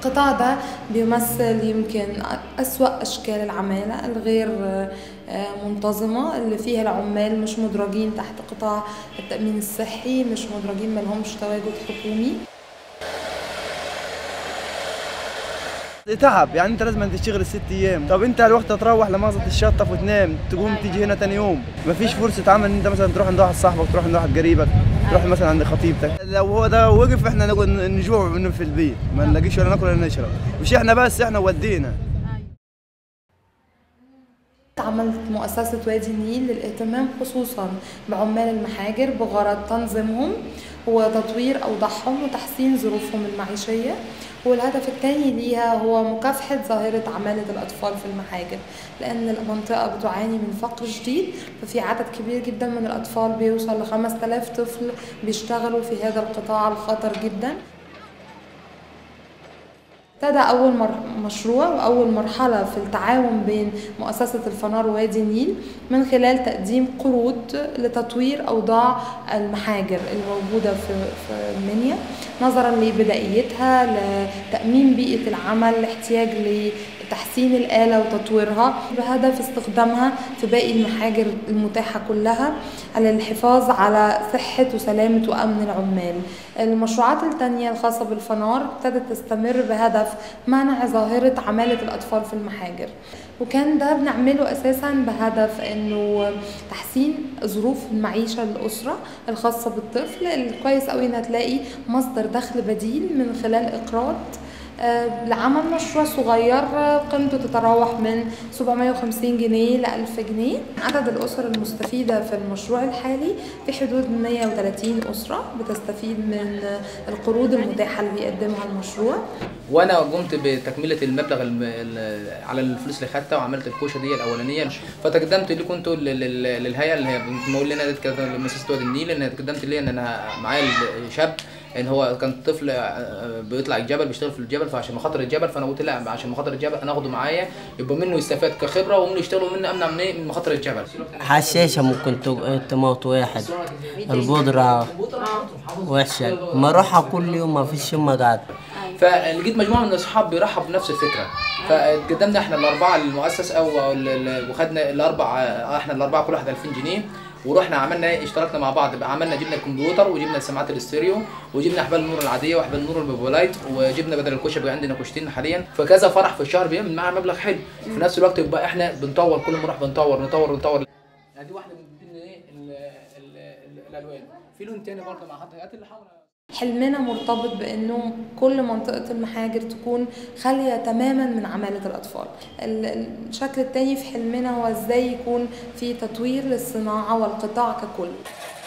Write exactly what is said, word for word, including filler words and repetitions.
القطاع ده بيمثل يمكن أسوأ أشكال العمالة الغير منتظمة، اللي فيها العمال مش مدرجين تحت قطاع التأمين الصحي، مش مدرجين، ملهمش تواجد حكومي. تعب، يعني انت لازم تشتغل الست ايام. طب انت الوقت تروح لمغزة الشطف وتنام، تقوم تيجي هنا تاني يوم، مفيش فرصة عمل ان انت مثلا تروح عند واحد صاحبك، تروح عند واحد قريبك، تروح مثلا عند خطيبتك. لو هو ده وقف احنا نقعد نجوع منه في البيت، ما نلاقيش ولا ناكل ولا نشرب، مش احنا بس، احنا ودينا. عملت مؤسسة وادي النيل للاهتمام خصوصا بعمال المحاجر بغرض تنظيمهم وتطوير أوضاعهم وتحسين ظروفهم المعيشية. والهدف الثاني ليها هو مكافحة ظاهرة عمالة الأطفال في المحاجر، لأن المنطقة بتعاني من فقر شديد، ففي عدد كبير جدا من الأطفال بيوصل لخمسة آلاف طفل بيشتغلوا في هذا القطاع الخطر جدا. ابتدى أول مشروع وأول مرحلة في التعاون بين مؤسسة الفنار ووادي النيل من خلال تقديم قروض لتطوير أوضاع المحاجر الموجودة في في المنيا، نظرا لبدائيتها، لتأمين بيئة العمل، لاحتياج لتحسين الآلة وتطويرها بهدف استخدامها في باقي المحاجر المتاحة كلها للحفاظ على صحة وسلامة وأمن العمال. المشروعات الثانية الخاصة بالفنار ابتدت تستمر بهدف منع ظاهرة عمالة الأطفال في المحاجر، وكان ده بنعمله أساسا بهدف أنه تحسين ظروف المعيشة للأسرة الخاصة بالطفل. الكويس قوي أن هتلاقي مصدر دخل بديل من خلال إقراض لعمل مشروع صغير قيمته تتراوح من سبعمائة وخمسين جنيه ل ألف جنيه. عدد الأسر المستفيدة في المشروع الحالي في حدود مائة وثلاثين أسرة بتستفيد من القروض المتاحة اللي بيقدمها المشروع. وانا قمت بتكمله المبلغ على الفلوس اللي خدتها وعملت الكوشه دي الاولانيه، فتقدمت لي كنت للهيئه اللي هي بتمول لنا مؤسسه وادي النيل، ان تقدمت لي ان انا معايا شاب ان هو كان طفل بيطلع الجبل، بيشتغل في الجبل، فعشان مخاطر الجبل، فانا قلت لا عشان مخاطر الجبل انا اخده معايا يبقى منه يستفاد كخبره ومنه يشتغلوا منه امنع من مخاطر الجبل. حشاشه ممكن تموت واحد، البودره وحشه، مروحه كل يوم ما فيش يوم ما قاعد. فلقيت مجموعه من الاصحاب بيرحبوا بنفس الفكره، فقدمنا احنا الاربعه للمؤسس او وخدنا الاربع احنا الاربعه كل واحد ألفين جنيه، ورحنا عملنا ايه اشتركنا مع بعض بقى، عملنا جبنا الكمبيوتر وجبنا السماعات الاستيريو وجبنا احبال النور العاديه واحبال النور البيبولايت، وجبنا بدل الكوشه بقى عندنا كوشتين حاليا، فكذا فرح في الشهر بيعمل معانا مبلغ حلو. في نفس الوقت يبقى احنا بنطور، كل ما نروح بنطور نطور نطور. يعني دي واحده من ضمن ايه الالوان. في لون تاني برضه مع حضرتك اللي حاول. حلمنا مرتبط بأنه كل منطقة المحاجر تكون خالية تماما من عمالة الأطفال. الشكل الثاني في حلمنا هو ازاي يكون في تطوير للصناعة والقطاع ككل.